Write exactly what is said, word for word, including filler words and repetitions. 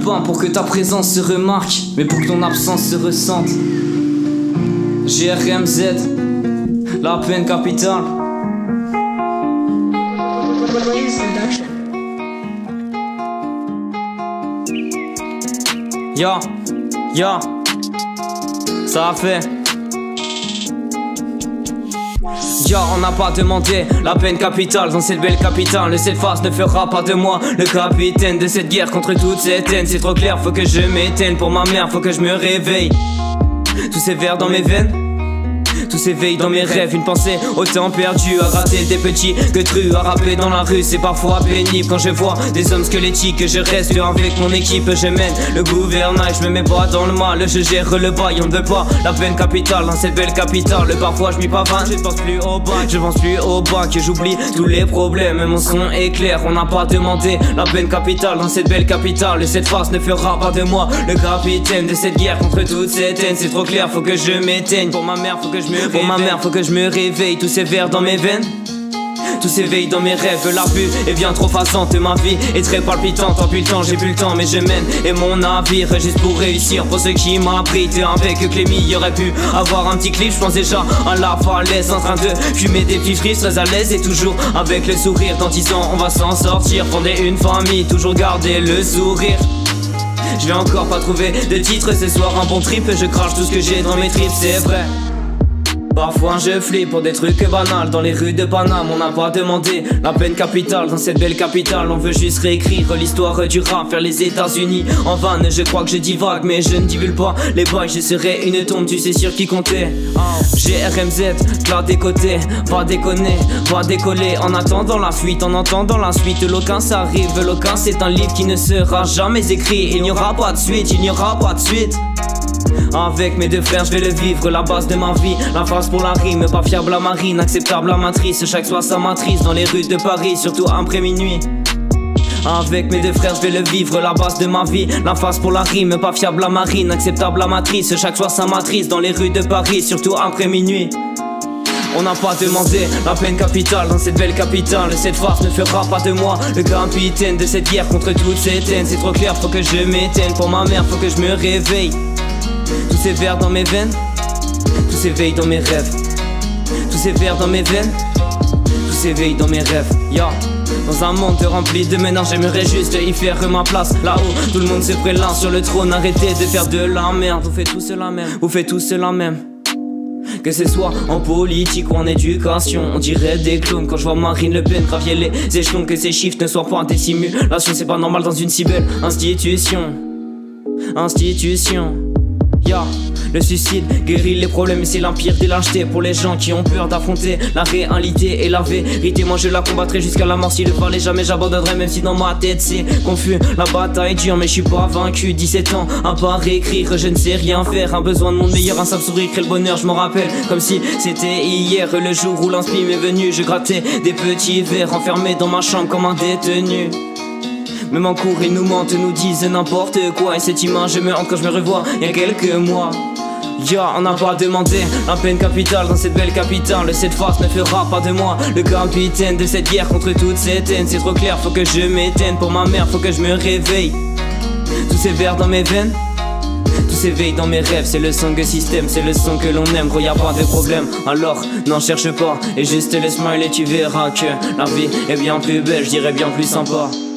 pas pour que ta présence se remarque, mais pour que ton absence se ressente. G R M Z, la peine capitale. Ya, ya, ça a fait. Ya, on n'a pas demandé la peine capitale dans cette belle capitale. Le Selfast ne fera pas de moi le capitaine de cette guerre contre toute cette haine. C'est trop clair, faut que je m'éteigne. Pour ma mère, faut que je me réveille. Tous ces vers dans mes veines, tout s'éveille dans mes rêves, une pensée autant perdue, à rater des petits que trus, à rapper dans la rue, c'est parfois pénible. Quand je vois des hommes squelettiques, je reste avec mon équipe, je mène le gouvernail, je me mets pas dans le mal, je gère le bail, on ne veut pas la peine capitale dans cette belle capitale. Parfois je m'y pavane, je ne pense plus au bac, je pense plus au bac, que j'oublie tous les problèmes, mon son est clair, on n'a pas demandé la peine capitale dans cette belle capitale. Cette face ne fera pas de moi le capitaine de cette guerre contre toute cette haine. C'est trop clair, faut que je m'éteigne. Pour ma mère, faut que je me Pour ma mère, faut que je me réveille. Tous ces vers dans mes veines, tout s'éveille dans mes rêves. La vue est bien trop façante, ma vie est très palpitante. En plus le temps, j'ai plus le temps, mais je mène et mon navire juste pour réussir. Pour ceux qui m'abritent avec Clémy, y aurait pu avoir un petit clip. Je pense déjà à la falaise en train de fumer des petits frites, très à l'aise et toujours avec le sourire. Dans dix ans, on va s'en sortir, fonder une famille, toujours garder le sourire. Je vais encore pas trouver de titre ce soir, un bon trip. Je crache tout ce que j'ai dans mes tripes, c'est vrai. Parfois je flippe pour des trucs banals. Dans les rues de Paname, on n'a pas demandé la peine capitale dans cette belle capitale. On veut juste réécrire l'histoire du rap, faire les États-Unis en vanne. Je crois que je divague, mais je ne divulgue pas les bails. Je serai une tombe, tu sais sur qui compter. G R M Z, plat des côtés, pas déconner, pas décoller. En attendant la fuite, en entendant la suite, l'aucun ça arrive. L'aucun c'est un livre qui ne sera jamais écrit. Il n'y aura pas de suite, il n'y aura pas de suite. Avec mes deux frères je vais le vivre, la base de ma vie, la face pour la rime, pas fiable à marine, acceptable à matrice, chaque soir sa matrice dans les rues de Paris, surtout après minuit. Avec mes deux frères je vais le vivre, la base de ma vie, la face pour la rime, pas fiable à marine, acceptable à matrice, chaque soir sa matrice dans les rues de Paris, surtout après minuit. On n'a pas demandé la peine capitale dans cette belle capitale. Cette farce ne fera pas de moi le capitaine de cette guerre contre toute cette haine. C'est trop clair, faut que je m'éteigne. Pour ma mère, faut que je me réveille. Tous ces vers dans mes veines, tout s'éveille dans mes rêves. Tous ces vers dans mes veines, tout s'éveille dans mes rêves. Ya, dans un monde rempli de menaces, j'aimerais juste y faire ma place. Là-haut, tout le monde se prélance sur le trône. Arrêtez de faire de la merde, vous faites tous la même. Vous faites tous la même. Que ce soit en politique ou en éducation, on dirait des clones. Quand je vois Marine Le Pen gravier les échelons, que ces chiffres ne soient pas des simulations, c'est pas normal dans une si belle institution. Institution. Ya, le suicide guérit les problèmes, c'est l'empire des lâchetés. Pour les gens qui ont peur d'affronter la réalité et la vérité, moi je la combattrai jusqu'à la mort. Si le fallait jamais j'abandonnerai, même si dans ma tête c'est confus. La bataille dure mais je suis pas vaincu. Dix-sept ans à part écrire, je ne sais rien faire. Un besoin de mon meilleur, un simple sourire crée le bonheur. Je m'en rappelle comme si c'était hier, le jour où l'inspi m'est venu. Je grattais des petits verres enfermés dans ma chambre comme un détenu. Même en cours ils nous mentent, nous disent n'importe quoi. Et cette image me hante quand je me revois il y a quelques mois. Ya, on n'a pas demandé la peine capitale dans cette belle capitale. Cette farce ne fera pas de moi le capitaine de cette guerre contre toute cette haine. C'est trop clair, faut que je m'éteigne. Pour ma mère, faut que je me réveille. Tous ces vers dans mes veines, tout s'éveille dans mes rêves. C'est le son que système, c'est le son que l'on aime. Gros, y a pas de problème, alors n'en cherche pas. Et juste le smile et tu verras que la vie est bien plus belle, je dirais bien plus sympa.